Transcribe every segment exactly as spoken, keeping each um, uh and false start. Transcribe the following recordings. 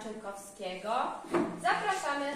Szymkowskiego. Zapraszamy.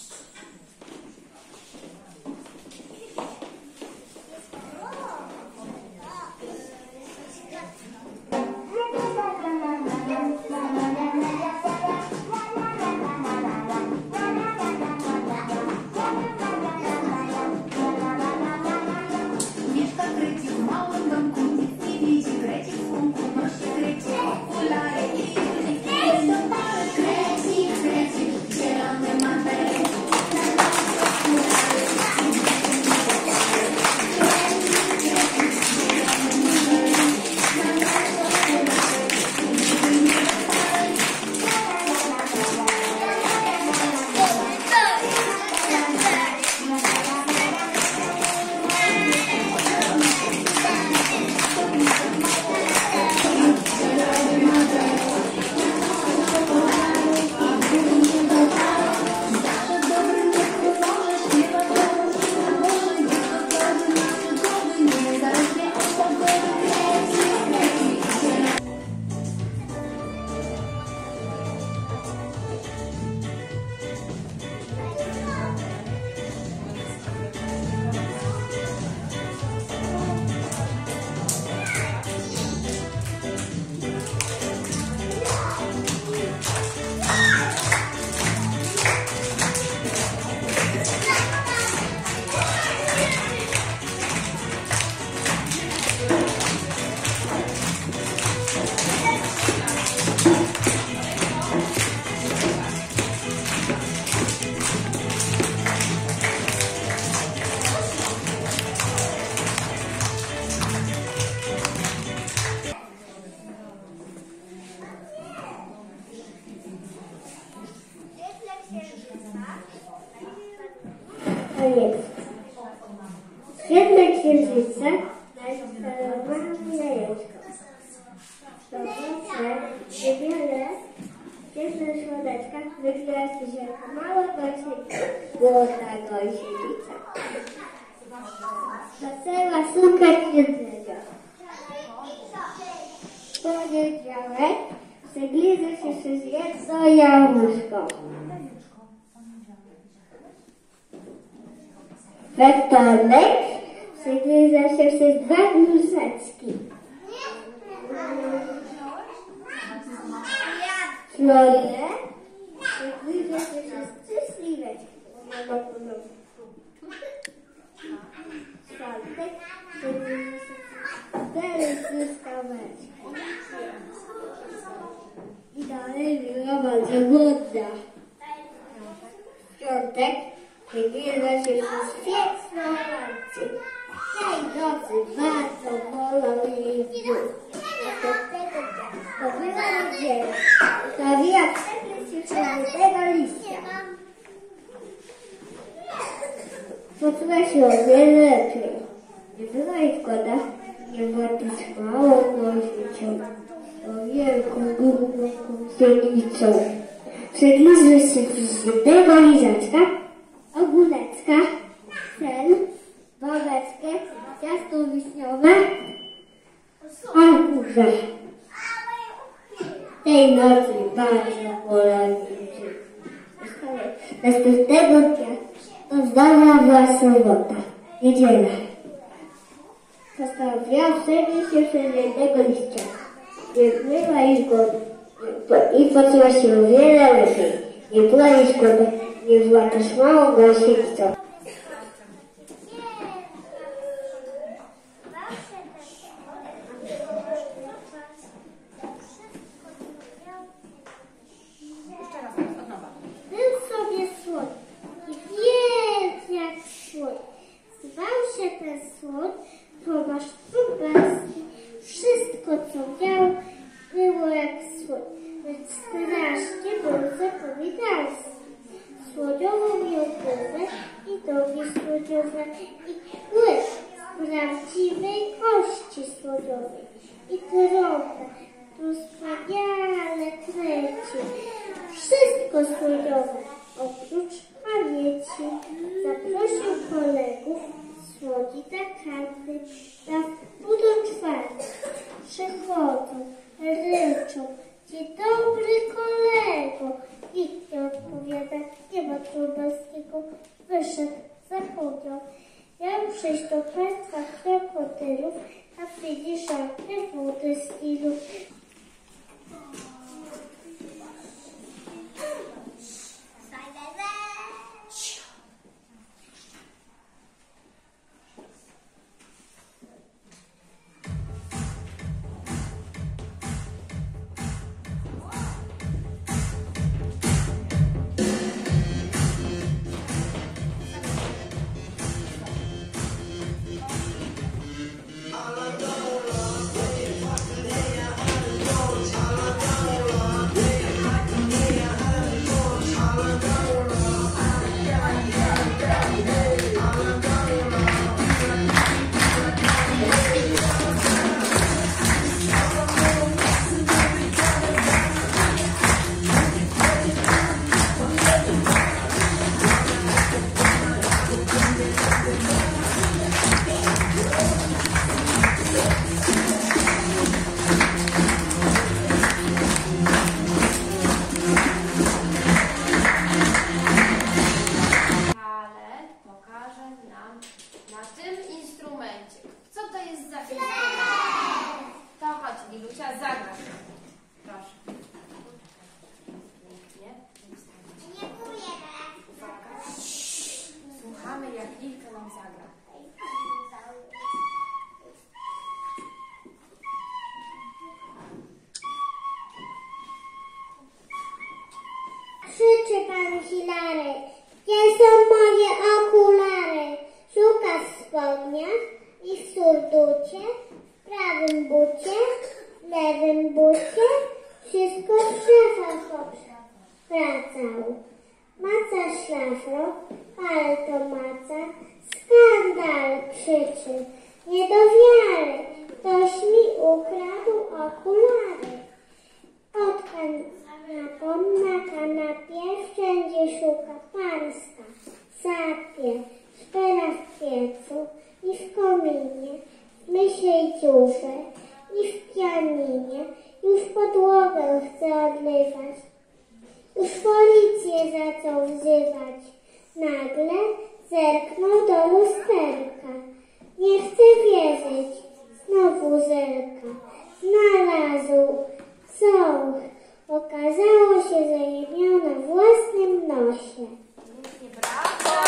Świetne księżyce nainstalowane jajeczko. Dobrze, niewiele świetne słoneczka wygląda się jako mała gąsienica. Złota gąsienica. Zaczęła szukać jedzenia. W poniedziałek zbliży się przez jedno jabłuszko. We wtorek przygryza się przez dwa gluseczki. W środę przygryza się przez trzy śliweczki. W czwartek przygryza się przez cztery truskaweczki. I dalej była bardzo głodna. W piątek przygryza się przez piękną nocy. Tej nocy bardzo bolał jej brzuch. Następnego dnia pobyła niedziela. Stawiła przepis czwartego liścia. Poczuła się o wiele lepiej. Nie była jej szkoda, nie była też małą gąsienicą, o wielką, głęboką sionicą. Przygryzła się przez jednego lizaczka, ogóreczka, sen, babeczkę, ciasto wiśniowe, arbusze. Tej nocy bardzo bolał jej brzuch. Następnego dnia oddała była sobota, niedziela. Postanowiła przenieść się przez jednego liścia. Nie była jej głodna i poczuła się o wiele lepiej. Nie była jej szkoda, nie była też małą gąsienicą. Był sobie słoń i wielki jak słoń. Zwał się ten słoń, bo masz czubelski. Wszystko co miał było jak słoń, więc strasznie był zapominalski. Słodziową miał głowę i nogi słodziowe i łyk z prawdziwej kości słodziowej i trąbę, tu wspaniale kręcił. Wszystko słodziowe, oprócz pamięci. Zaprosił kolegów słodzi na karty na pół do czwartej. Przychodzą, ryczą, Dzień dobry, kolego. Nikt nie odpowiada, nie ma Trubelskiego. Wyszedł, zachodził. Miał przyjść do państwa krokodylów, a widzi żadne wody z Nilu. Lilucia, zagrasz. Proszę. Pięknie. Uwaga. Słuchamy, jak Lilka nam zagra. Krzyczy pan Hilary. Gdzie są moje okulary? Szuka w spodniach i w surducie, w prawym bucie, w lewym bucie. Wszystko w szafach wracał. Maca szlafrok, ale to maca. Skandal krzyczy. Nie do wiary. Ktoś mi ukradł okulary. Pod kanapą, na kanapie, wszędzie szuka parska. Sapie, szpera w piecu i w kominie, w mysiej dziurze i w pianinie. Już podłogę chce odlywać. Już policję zaczął wzywać. Nagle zerknął do lusterka. Nie chce wierzyć. Znowu zerka. Znalazł. Co? Okazało się, że je miał na własnym nosie. Pięknie, brawo!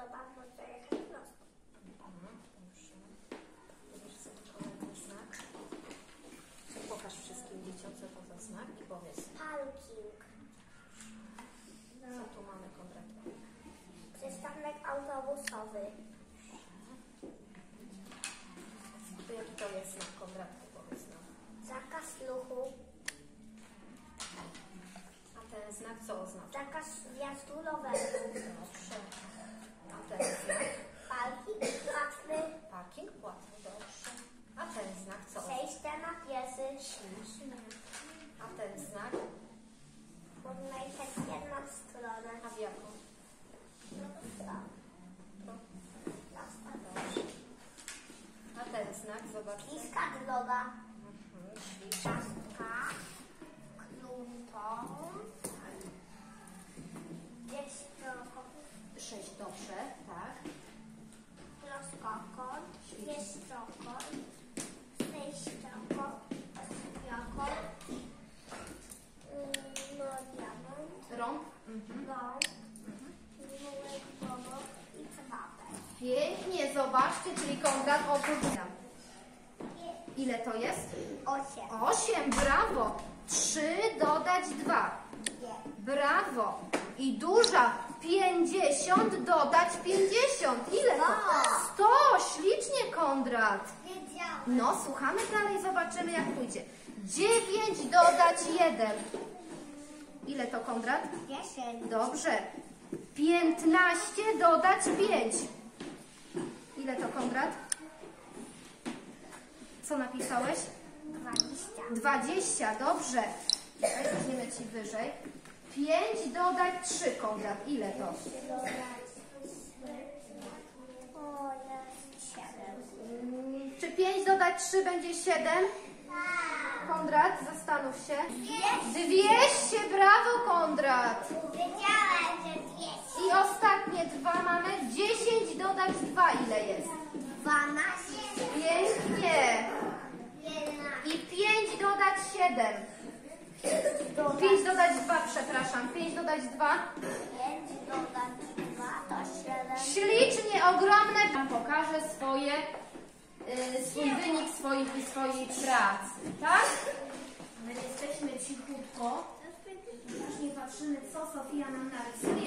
podoba, można jechać prosto. Mhm, dobrze. Wybierz sobie kolejny znak. Pokaż wszystkim dzieciom, co to za znak i powiedz, Parking. co tu mamy, Konradku. Przystanek autobusowy. To jaki to jest znak, Konradku, powiedz nam. Zakaz ruchu. A ten znak co oznacza? Zakaz wjazdu roweru. Dobrze. A ten znak? Parking płatny. Parking płatny, dobrze. A ten znak co oznacza? Przejście na piesy. Ślicznie. A ten znak? Można jechać w jedną stronę. A w jaką? Prosto. To. Prosto. Dobrze. A ten znak, zobaczcie. Bliska droga. Mhm, ślicznie. Ciastka. Kluntą. Jest trochę. Sześć, dobrze, tak. Rozkokon. Jest trokon. Sześciokon. Ośmiokon. No diamont. Rąk. Mhm. Rąk. Mułek, bobo i kawałek. Pięknie, zobaczcie, czyli Konrad oprócz nam. Ile to jest? Osiem. Osiem, brawo. Trzy dodać dwa. Brawo. I duża. Pięćdziesiąt dodać pięćdziesiąt. Ile to? Sto. Ślicznie, Konrad. Wiedziałam. No, słuchamy dalej, zobaczymy jak pójdzie. Dziewięć dodać jeden. Ile to, Konrad? Dziesięć. Dobrze. Piętnaście dodać pięć. Ile to, Konrad? Co napisałeś? Dwadzieścia. Dwadzieścia, dobrze. Teraz weźmiemy ci wyżej. Pięć dodać trzy, Konrad. Ile to? O, jest siedem. Mm, Czy pięć dodać trzy będzie siedem? Konrad, zastanów się. Dwieście, brawo, Konrad. Wiedziałam, że dwieście. I ostatnie dwa mamy. Dziesięć dodać dwa, ile jest? Dwanaście. Pięknie. Jedenaście. I pięć dodać siedem. pięć dodać dwa, przepraszam. pięć dodać dwa. Pięć dodać dwa to siedem. Ślicznie, ogromne. Wam pokażę swoje, y, swój wynik swoich i swojej pracy, tak? My jesteśmy cichutko. Właśnie patrzymy, co Sofia nam narysuje.